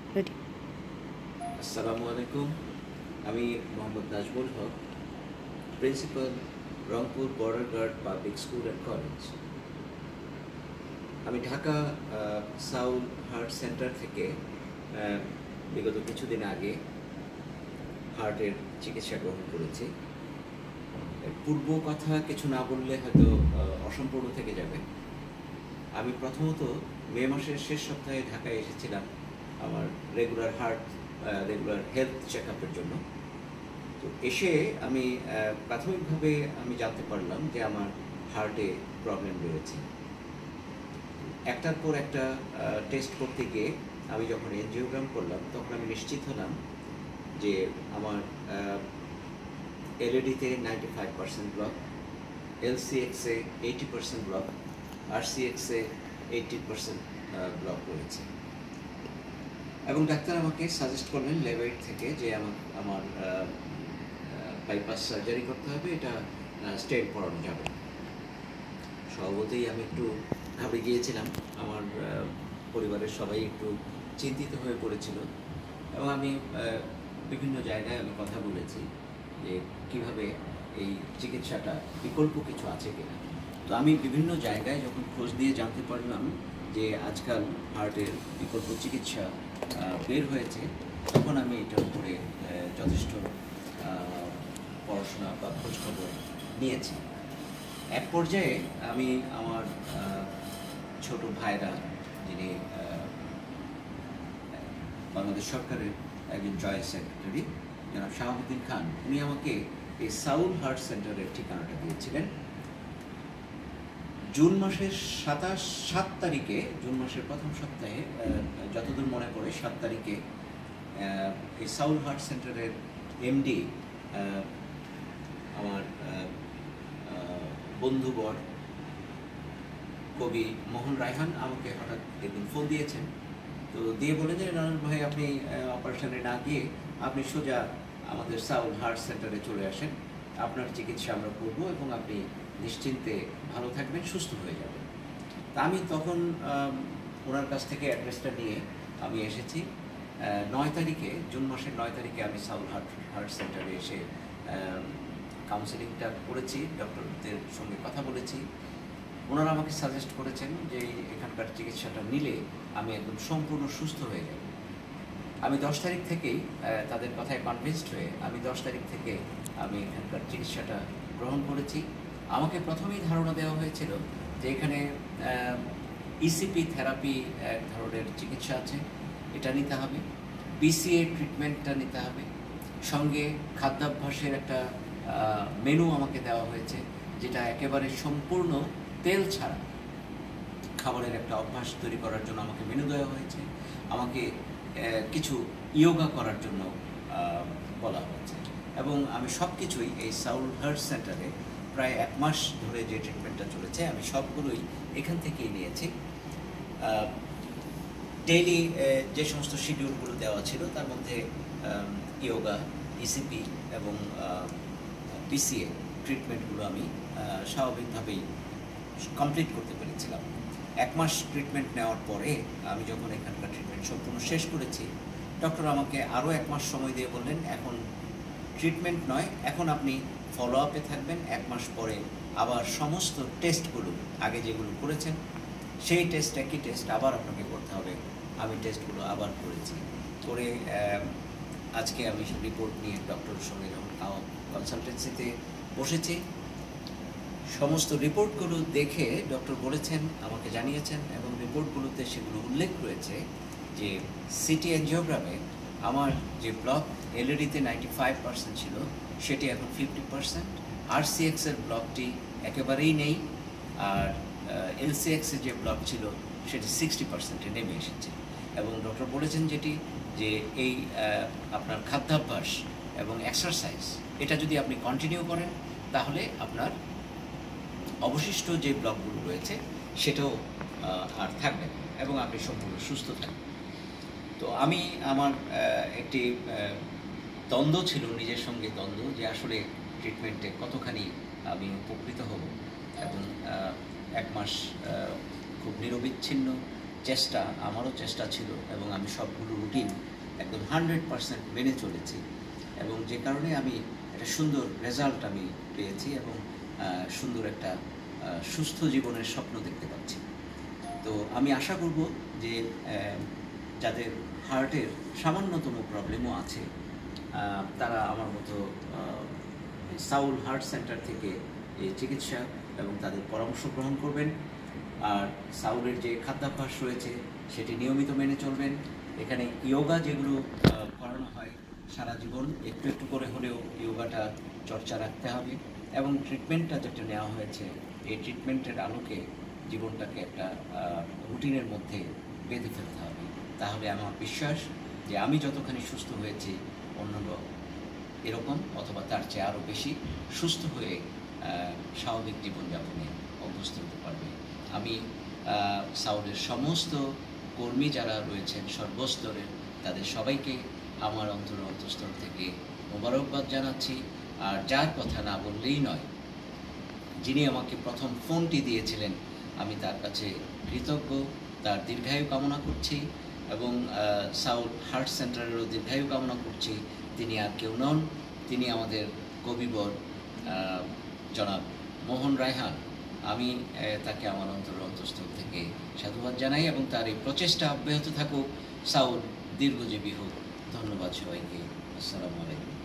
Ready. আসসালামু আলাইকুম। আমি Mohammad Nazmul Haque, principal, Rangpur border guard public school and college. আমি ঢাকা সাউল হার্ট সেন্টার থেকে বিগত কিছুদিন আগে হার্টের চিকিৎসা গ্রহণ করেছি। পূর্ব কথা কিছু না বললে হয়তো অসম্পূর্ণ থেকে যাবে। আমি প্রথমত মে মাসের শেষ সপ্তাহে ঢাকায় এসেছিলাম আমার রেগুলার হেলথ চেক আপের জন্য। তো এসে আমি প্রাথমিকভাবে আমি জানতে পারলাম যে আমার হার্টে প্রবলেম রয়েছে। একটার পর একটা টেস্ট করতে গিয়ে আমি যখন এনজিওগ্রাম করলাম তখন আমি নিশ্চিত হলাম যে আমার এলইডিতে 95% ব্লক, এলসিএক্সে 80% ব্লক, আরসিএক্সে 80% ব্লক রয়েছে। এবং ডাক্তার আমাকে সাজেস্ট করলেন লেভেট থেকে যে আমার বাইপাস সার্জারি করতে হবে, এটা স্টেন্ট পড়ানো যাবে। স্বভাবতই আমি একটু ঘাবড়ে গিয়েছিলাম, আমার পরিবারের সবাই একটু চিন্তিত হয়ে পড়েছিল এবং আমি বিভিন্ন জায়গায় আমি কথা বলেছি যে কীভাবে এই চিকিৎসাটা বিকল্প কিছু আছে কিনা। তো আমি বিভিন্ন জায়গায় যখন খোঁজ দিয়ে জানতে পারলাম যে আজকাল হার্টের বিকল্প চিকিৎসা বের হয়েছে, তখন আমি এটার উপরে যথেষ্ট পড়াশোনা বা খোঁজখবর নিয়েছি। এক পর্যায়ে আমি আমার ছোট ভাইরা, যিনি বাংলাদেশ সরকারের একজন জয়েন্ট সেক্রেটারি জনাব শাহাবুদ্দিন খান, উনি আমাকে এই সাউল হার্ট সেন্টারের ঠিকানাটা দিয়েছিলেন। জুন মাসের 7 তারিখে, জুন মাসের প্রথম সপ্তাহে, যতদূর মনে পড়ে 7 তারিখে এই সাউল হার্ট সেন্টারের এমডি আমার বন্ধুবর কবি মোহন রায়হান আমাকে হঠাৎ একদিন ফোন দিয়েছেন। তো দিয়ে বলে যে নানুল ভাই, আপনি অপারেশনে না গিয়ে আপনি সোজা আমাদের সাউল হার্ট সেন্টারে চলে আসেন, আপনার চিকিৎসা আমরা করবো এবং আপনি নিশ্চিন্তে ভালো থাকবেন, সুস্থ হয়ে যাবেন। তা আমি তখন ওনার কাছ থেকে অ্যাড্রেসটা নিয়ে আমি এসেছি। 9 তারিখে, জুন মাসের 9 তারিখে আমি সাউল হার্ট সেন্টারে এসে কাউন্সেলিংটা করেছি, ডক্টরদের সঙ্গে কথা বলেছি। ওনারা আমাকে সাজেস্ট করেছেন যে এখানকার চিকিৎসাটা নিলে আমি একদম সম্পূর্ণ সুস্থ হয়ে যাব। আমি 10 তারিখ থেকেই তাদের কথায় কনভিন্সড হয়ে আমি 10 তারিখ থেকে আমি এখানকার চিকিৎসাটা গ্রহণ করেছি। আমাকে প্রথমেই ধারণা দেওয়া হয়েছিল যে এখানে ইসিপি থেরাপি এক ধরনের চিকিৎসা আছে, এটা নিতে হবে, বিসিএ ট্রিটমেন্টটা নিতে হবে, সঙ্গে খাদ্যাভ্যাসের একটা মেনু আমাকে দেওয়া হয়েছে, যেটা একেবারে সম্পূর্ণ তেল ছাড়া খাবারের একটা অভ্যাস তৈরি করার জন্য আমাকে মেনু দেওয়া হয়েছে। আমাকে কিছু ইয়োগা করার জন্য বলা হয়েছে এবং আমি সব কিছুই এই সাউল হার্ট সেন্টারে প্রায় 1 মাস ধরে যে ট্রিটমেন্টটা চলেছে আমি সবগুলোই এখান থেকেই নিয়েছি। ডেইলি যে সমস্ত শিডিউলগুলো দেওয়া ছিল তার মধ্যে ইয়োগা, ইসিপি এবং পিসিএ ট্রিটমেন্টগুলো আমি স্বাভাবিকভাবেই কমপ্লিট করতে পেরেছিলাম। 1 মাস ট্রিটমেন্ট নেওয়ার পরে আমি যখন এখানকার ট্রিটমেন্ট সম্পূর্ণ শেষ করেছি, ডক্টর আমাকে আরও 1 মাস সময় দিয়ে বললেন, এখন ট্রিটমেন্ট নয়, এখন আপনি ফলো আপে থাকবেন। 1 মাস পরে আবার সমস্ত টেস্টগুলো আগে যেগুলো করেছেন সেই একই টেস্ট আবার আপনাকে করতে হবে। আমি টেস্টগুলো আবার করেছি, করে আজকে আমি রিপোর্ট নিয়ে ডক্টরের সঙ্গে যখন কনসালটেন্সিতে বসেছি, সমস্ত রিপোর্টগুলো দেখে ডক্টর বলেছেন, আমাকে জানিয়েছেন এবং রিপোর্টগুলোতে সেগুলো উল্লেখ রয়েছে যে সিটি এনজিওগ্রামে আমার যে ব্লক এলইডিতে 95% ছিল সেটি এখন 50%, আরসিএক্সের ব্লকটি একেবারেই নেই, আর এলসিএক্সের যে ব্লক ছিল সেটি 60%-এ নেমে এসেছে। এবং ডক্টর বলেছেন যেটি যে এই আপনার খাদ্যাভ্যাস এবং এক্সারসাইজ এটা যদি আপনি কন্টিনিউ করেন তাহলে আপনার অবশিষ্ট যে ব্লকগুলো রয়েছে সেটাও আর থাকবে না এবং আপনি সম্পূর্ণ সুস্থ থাকবেন। তো আমি আমার একটি দ্বন্দ্ব ছিল, নিজের সঙ্গে দ্বন্দ্ব, যে আসলে ট্রিটমেন্টে কতখানি আমি উপকৃত হব এবং 1 মাস খুব নিরবিচ্ছিন্ন চেষ্টা, আমারও চেষ্টা ছিল এবং আমি সবগুলো রুটিন একদম 100% মেনে চলেছি, এবং যে কারণে আমি একটা সুন্দর রেজাল্ট আমি পেয়েছি এবং সুন্দর একটা সুস্থ জীবনের স্বপ্ন দেখতে পাচ্ছি। তো আমি আশা করব যে যাদের হার্টের সামান্যতম প্রবলেমও আছে তারা আমার মতো সাউল হার্ট সেন্টার থেকে এই চিকিৎসা এবং তাদের পরামর্শ গ্রহণ করবেন। আর সাউলের যে খাদ্যাভ্যাস রয়েছে সেটি নিয়মিত মেনে চলবেন। এখানে ইয়োগা যেগুলো করানো হয় সারা জীবন একটু একটু করে হলেও ইয়োগাটা চর্চা রাখতে হবে, এবং ট্রিটমেন্টটা যেটা নেওয়া হয়েছে এই ট্রিটমেন্টের আলোকে জীবনটাকে একটা রুটিনের মধ্যে বেঁধে ফেলতে হবে। তাহলে আমার বিশ্বাস যে আমি যতখানি সুস্থ হয়েছি অন্যান্য এরকম অথবা তার চেয়ে আরও বেশি সুস্থ হয়ে স্বাভাবিক জীবনযাপনে অভ্যস্ত হতে পারবে। আমি সাউলের সমস্ত কর্মী যারা রয়েছেন সর্বস্তরের তাদের সবাইকে আমার অন্তঃস্থল থেকে মোবারকবাদ জানাচ্ছি। আর যার কথা না বললেই নয়, যিনি আমাকে প্রথম ফোনটি দিয়েছিলেন আমি তার কাছে কৃতজ্ঞ, তার দীর্ঘায়ু কামনা করছি এবং সাউল হার্ট সেন্টারেরও দীর্ঘায়ু কামনা করছি। তিনি আর কেউ নন, তিনি আমাদের কবিবর জনাব মোহন রায়হান। আমি তাকে আমার অন্তঃস্থল থেকে সাধুবাদ জানাই এবং তার এই প্রচেষ্টা অব্যাহত থাকুক। সাউল দীর্ঘজীবী হোক। ধন্যবাদ সবাইকে। আসসালামু আলাইকুম।